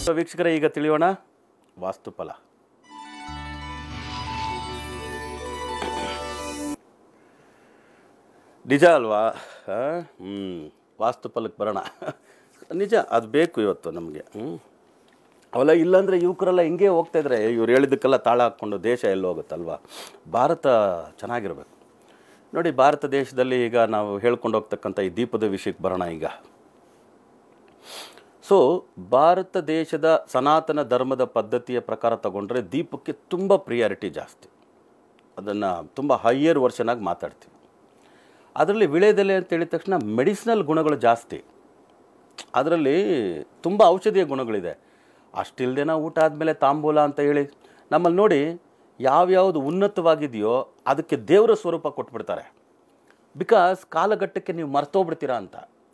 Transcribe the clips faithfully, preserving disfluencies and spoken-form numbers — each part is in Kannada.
ವೀಕ್ಷಕರೇ, ಈಗ ತಿಳಿಯೋಣ ವಾಸ್ತುಫಲ. ನಿಜ ಅಲ್ವಾ? ಹ್ಞೂ ವಾಸ್ತುಫಲಕ್ಕೆ ಬರೋಣ. ನಿಜ, ಅದು ಬೇಕು ಇವತ್ತು ನಮಗೆ. ಹ್ಞೂ ಅವೆಲ್ಲ ಇಲ್ಲಾಂದರೆ ಯುವಕರೆಲ್ಲ ಹಿಂಗೆ ಹೋಗ್ತಾಯಿದ್ರೆ ಇವ್ರು ಹೇಳಿದ್ದಕ್ಕೆಲ್ಲ ತಾಳ ಹಾಕ್ಕೊಂಡು ದೇಶ ಎಲ್ಲ ಹೋಗುತ್ತಲ್ವ. ಭಾರತ ಚೆನ್ನಾಗಿರ್ಬೇಕು ನೋಡಿ. ಭಾರತ ದೇಶದಲ್ಲಿ ಈಗ ನಾವು ಹೇಳ್ಕೊಂಡು ಹೋಗ್ತಕ್ಕಂಥ ಈ ದೀಪದ ವಿಷಯಕ್ಕೆ ಬರೋಣ ಈಗ. ಸೊ ಭಾರತ ದೇಶದ ಸನಾತನ ಧರ್ಮದ ಪದ್ಧತಿಯ ಪ್ರಕಾರ ತಗೊಂಡ್ರೆ ದೀಪಕ್ಕೆ ತುಂಬ ಪ್ರಿಯಾರಿಟಿ ಜಾಸ್ತಿ. ಅದನ್ನು ತುಂಬ ಹೈಯರ್ ವರ್ಷನಾಗಿ ಮಾತಾಡ್ತೀವಿ. ಅದರಲ್ಲಿ ವಿಳೆದೆಲೆ ಅಂತ ಹೇಳಿದ ತಕ್ಷಣ ಮೆಡಿಸಿನಲ್ ಗುಣಗಳು ಜಾಸ್ತಿ. ಅದರಲ್ಲಿ ತುಂಬ ಔಷಧೀಯ ಗುಣಗಳಿದೆ. ಅಷ್ಟಿಲ್ಲದೆ ನಾವು ಊಟ ಆದಮೇಲೆ ತಾಂಬೂಲ ಅಂತ ಹೇಳಿ ನಮ್ಮಲ್ಲಿ ನೋಡಿ ಯಾವ್ಯಾವುದು ಉನ್ನತವಾಗಿದೆಯೋ ಅದಕ್ಕೆ ದೇವರ ಸ್ವರೂಪ ಕೊಟ್ಬಿಡ್ತಾರೆ. ಬಿಕಾಸ್ ಕಾಲಘಟ್ಟಕ್ಕೆ ನೀವು ಮರ್ತೋಗ್ಬಿಡ್ತೀರಾ ಅಂತ.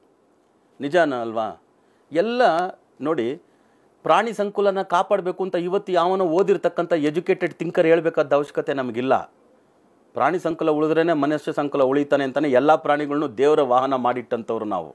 ನಿಜಾನ ಅಲ್ವಾ? ಎಲ್ಲ ನೋಡಿ, ಪ್ರಾಣಿ ಸಂಕುಲನ ಕಾಪಾಡಬೇಕು ಅಂತ ಇವತ್ತು ಯಾವನೋ ಓದಿರ್ತಕ್ಕಂಥ ಎಜುಕೇಟೆಡ್ ಥಿಂಕರ್ ಹೇಳಬೇಕಾದ ಅವಶ್ಯಕತೆ ನಮಗಿಲ್ಲ. ಪ್ರಾಣಿ ಸಂಕುಲ ಉಳಿದ್ರೇ ಮನುಷ್ಯ ಸಂಕುಲ ಉಳಿತಾನೆ ಅಂತಲೇ ಎಲ್ಲ ಪ್ರಾಣಿಗಳನ್ನೂ ದೇವರ ವಾಹನ ಮಾಡಿಟ್ಟಂಥವ್ರು ನಾವು.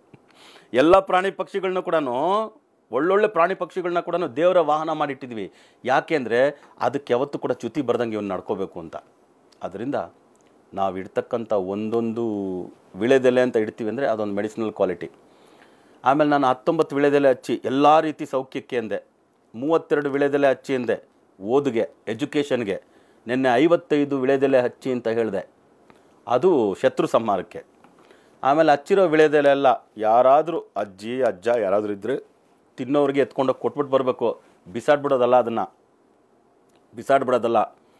ಎಲ್ಲ ಪ್ರಾಣಿ ಪಕ್ಷಿಗಳನ್ನ ಕೂಡ, ಒಳ್ಳೊಳ್ಳೆ ಪ್ರಾಣಿ ಪಕ್ಷಿಗಳನ್ನ ಕೂಡ ದೇವರ ವಾಹನ ಮಾಡಿಟ್ಟಿದ್ವಿ. ಯಾಕೆಂದರೆ ಅದಕ್ಕೆ ಯಾವತ್ತೂ ಕೂಡ ಚ್ಯುತಿ ಬರ್ದಂಗೆ ಇವನು ನಡ್ಕೋಬೇಕು ಅಂತ. ಅದರಿಂದ ನಾವು ಇಡ್ತಕ್ಕಂಥ ಒಂದೊಂದು ವಿಳೆದೆಲೆ ಅಂತ ಇಡ್ತೀವಿ ಅಂದರೆ ಅದೊಂದು ಮೆಡಿಸಿನಲ್ ಕ್ವಾಲಿಟಿ. ಆಮೇಲೆ ನಾನು ಹತ್ತೊಂಬತ್ತು ವಿಳೆದೆಲೆ ಹಚ್ಚಿ ಎಲ್ಲ ರೀತಿ ಸೌಖ್ಯಕ್ಕೆ ಅಂದೆ, ಮೂವತ್ತೆರಡು ವಿಳೆದೆಲೆ ಹಚ್ಚಿ ಅಂದೆ ಓದಿಗೆ, ಎಜುಕೇಷನ್ಗೆ. ನಿನ್ನೆ ಐವತ್ತೈದು ವಿಳೆದೆಲೆ ಹಚ್ಚಿ ಅಂತ ಹೇಳಿದೆ, ಅದು ಶತ್ರು ಸಂಹಾರಕ್ಕೆ. ಆಮೇಲೆ ಹಚ್ಚಿರೋ ವಿಳೆದೆಲೆ ಎಲ್ಲ ಯಾರಾದರೂ ಅಜ್ಜಿ ಅಜ್ಜ ಯಾರಾದರೂ ಇದ್ದರೆ ತಿನ್ನೋರಿಗೆ ಎತ್ಕೊಂಡೋಗಿ ಕೊಟ್ಬಿಟ್ಟು ಬರಬೇಕು. ಬಿಸಾಡ್ಬಿಡೋದಲ್ಲ, ಅದನ್ನು ಬಿಸಾಡ್ಬಿಡೋದಲ್ಲ.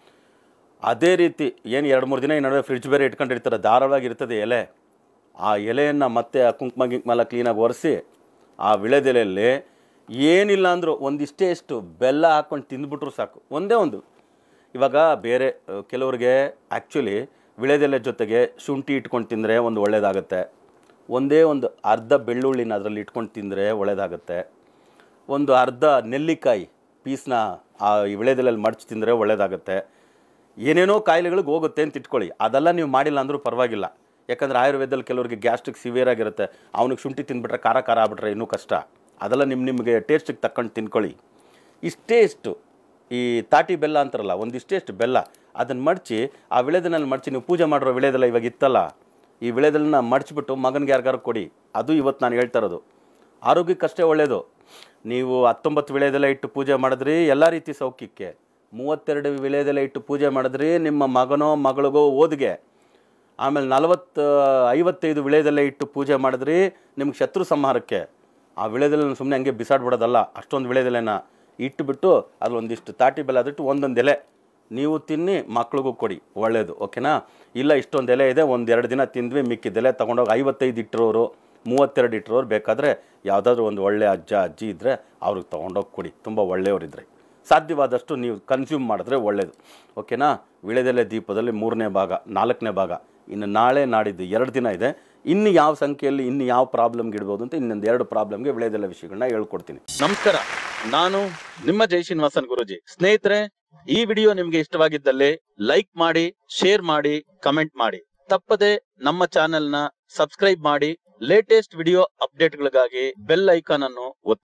ಅದೇ ರೀತಿ ಏನು ಎರಡು ಮೂರು ದಿನ ಈ ನಡುವೆ ಫ್ರಿಡ್ಜ್ ಬೇರೆ ಇಟ್ಕೊಂಡಿರ್ತಾರೆ, ಧಾರಾಳವಾಗಿರ್ತದೆ ಎಲೆ. ಆ ಎಲೆಯನ್ನು ಮತ್ತೆ ಆ ಕುಂಕುಮ ಗಿಂಕುಮೆಲ್ಲ ಕ್ಲೀನಾಗಿ ಒರೆಸಿ ಆ ವಿಳೆದೆಲೆಯಲ್ಲಿ ಏನಿಲ್ಲ ಅಂದರೂ ಒಂದಿಷ್ಟೇ ಎಷ್ಟು ಬೆಲ್ಲ ಹಾಕ್ಕೊಂಡು ತಿಂದ್ಬಿಟ್ರು ಸಾಕು. ಒಂದೇ ಒಂದು. ಇವಾಗ ಬೇರೆ ಕೆಲವ್ರಿಗೆ ಆ್ಯಕ್ಚುಲಿ ವಿಳೆದೆಲೆ ಜೊತೆಗೆ ಶುಂಠಿ ಇಟ್ಕೊಂಡು ತಿಂದರೆ ಒಂದು ಒಳ್ಳೆಯದಾಗುತ್ತೆ. ಒಂದೇ ಒಂದು ಅರ್ಧ ಬೆಳ್ಳುಳ್ಳಿನ ಅದರಲ್ಲಿ ಇಟ್ಕೊಂಡು ತಿಂದರೆ ಒಳ್ಳೆಯದಾಗುತ್ತೆ. ಒಂದು ಅರ್ಧ ನೆಲ್ಲಿಕಾಯಿ ಪೀಸ್ನ ಆ ವಿಳೆದೆಲೆಯಲ್ಲಿ ಮಡಚಿ ತಿಂದರೆ ಒಳ್ಳೆಯದಾಗುತ್ತೆ. ಏನೇನೋ ಕಾಯಿಲೆಗಳಿಗೆ ಹೋಗುತ್ತೆ ಅಂತ ಇಟ್ಕೊಳ್ಳಿ. ಅದೆಲ್ಲ ನೀವು ಮಾಡಿಲ್ಲ ಅಂದರೂ ಪರವಾಗಿಲ್ಲ. ಯಾಕಂದರೆ ಆಯುರ್ವೇದದಲ್ಲಿ ಕೆಲವರಿಗೆ ಗ್ಯಾಸ್ಟ್ರಿಕ್ ಸಿವಿಯರ್ ಆಗಿರುತ್ತೆ. ಅವನಿಗೆ ಶುಂಠಿ ತಿಂದುಬಿಟ್ರೆ ಖಾರ ಖಾರ ಆಗ್ಬಿಟ್ರೆ ಇನ್ನೂ ಕಷ್ಟ. ಅದೆಲ್ಲ ನಿಮ್ಮ ನಿಮಗೆ ಟೇಸ್ಟಿಗೆ ತಕ್ಕಂಡು ತಿನ್ಕೊಳ್ಳಿ. ಇಷ್ಟೇ ಇಷ್ಟು ಈ ತಾಟಿ ಬೆಲ್ಲ ಅಂತಾರಲ್ಲ, ಒಂದಿಷ್ಟೇ ಇಷ್ಟು ಬೆಲ್ಲ ಅದನ್ನು ಮಡಚಿ ಆ ವಿಳೆದೆಲೆಯಲ್ಲಿ ಮಡಚಿ ನೀವು ಪೂಜೆ ಮಾಡಿರೋ ವಿಳೆದೆಲೆ ಇವಾಗ ಇತ್ತಲ್ಲ, ಈ ವಿಳೆದೆಲೆನ ಮಡಚಿಬಿಟ್ಟು ಮಗನಿಗೆ ಯಾರಿಗಾರು ಕೊಡಿ. ಅದು ಇವತ್ತು ನಾನು ಹೇಳ್ತಾ ಇರೋದು ಆರೋಗ್ಯಕ್ಕಷ್ಟೇ ಒಳ್ಳೆಯದು. ನೀವು ಹತ್ತೊಂಬತ್ತು ವಿಳೆದೆಲೆ ಇಟ್ಟು ಪೂಜೆ ಮಾಡಿದ್ರಿ ಎಲ್ಲ ರೀತಿ ಸೌಖ್ಯಕ್ಕೆ, ಮೂವತ್ತೆರಡು ವಿಳೆದೆಲೆ ಇಟ್ಟು ಪೂಜೆ ಮಾಡಿದ್ರಿ ನಿಮ್ಮ ಮಗನೋ ಮಗಳಿಗೋ ಓದಿಗೆ, ಆಮೇಲೆ ನಲವತ್ತು ಐವತ್ತೈದು ವಿಳೆದೆಲೆ ಇಟ್ಟು ಪೂಜೆ ಮಾಡಿದ್ರಿ ನಿಮ್ಗೆ ಶತ್ರು ಸಂಹಾರಕ್ಕೆ. ಆ ವಿಳೆದೆಲೆನ ಸುಮ್ಮನೆ ಹಂಗೆ ಬಿಸಾಡ್ಬಿಡೋದಲ್ಲ. ಅಷ್ಟೊಂದು ವಿಳೆದೆಲೆನ ಇಟ್ಟುಬಿಟ್ಟು ಅದರೊಂದಿಷ್ಟು ತಾಟಿ ಬೆಲ್ಲ ಅದಿಟ್ಟು ಒಂದೊಂದು ಎಲೆ ನೀವು ತಿನ್ನಿ, ಮಕ್ಳಿಗೂ ಕೊಡಿ, ಒಳ್ಳೆಯದು. ಓಕೆನಾ? ಇಲ್ಲ ಇಷ್ಟೊಂದು ಎಲೆ ಇದೆ, ಒಂದು ಎರಡು ದಿನ ತಿಂದ್ವಿ, ಮಿಕ್ಕಿದ್ದೆಲೆ ತೊಗೊಂಡೋಗಿ ಐವತ್ತೈದು ಇಟ್ಟಿರೋರು ಮೂವತ್ತೆರಡು ಇಟ್ಟಿರೋರು ಬೇಕಾದರೆ ಯಾವುದಾದ್ರೂ ಒಂದು ಒಳ್ಳೆ ಅಜ್ಜ ಅಜ್ಜಿ ಇದ್ದರೆ ಅವ್ರಿಗೆ ತೊಗೊಂಡೋಗಿ ಕೊಡಿ. ತುಂಬ ಒಳ್ಳೆಯವರಿದ್ದರೆ ಸಾಧ್ಯವಾದಷ್ಟು ನೀವು ಕನ್ಸ್ಯೂಮ್ ಮಾಡಿದ್ರೆ ಒಳ್ಳೆಯದು. ಓಕೆನಾ? ವಿಳೆದೆಲೆ ದೀಪದಲ್ಲಿ ಮೂರನೇ ಭಾಗ, ನಾಲ್ಕನೇ ಭಾಗ ಇನ್ನು ನಾಳೆ ನಾಡಿದ್ದು ಎರಡು ದಿನ ಇದೆ. ಇನ್ನು ಯಾವ ಸಂಖ್ಯೆಯಲ್ಲಿ ಇನ್ನು ಯಾವ ಪ್ರಾಬ್ಲಮ್ಗೆ ಇಡ್ಬೋದು ಅಂತ ಇನ್ನೊಂದು ಎರಡು ಪ್ರಾಬ್ಲಮ್ಗೆ ವಿಳೆದೆಲೆ ವಿಷಯಗಳನ್ನ ಹೇಳ್ಕೊಡ್ತೀನಿ. ನಮಸ್ಕಾರ, ನಾನು ನಿಮ್ಮ ಜಯಶ್ರೀನಿವಾಸನ್ ಗುರುಜಿ. ಸ್ನೇಹಿತರೆ, ಈ ವಿಡಿಯೋ ನಿಮ್ಗೆ ಇಷ್ಟವಾಗಿದ್ದಲ್ಲಿ ಲೈಕ್ ಮಾಡಿ, ಶೇರ್ ಮಾಡಿ, ಕಮೆಂಟ್ ಮಾಡಿ. ತಪ್ಪದೆ ನಮ್ಮ ಚಾನೆಲ್ನ ಸಬ್ಸ್ಕ್ರೈಬ್ ಮಾಡಿ. ಲೇಟೆಸ್ಟ್ ವಿಡಿಯೋ ಅಪ್ಡೇಟ್ಗಳಿಗಾಗಿ ಬೆಲ್ ಐಕಾನ್ ಅನ್ನು ಒತ್ತಿ.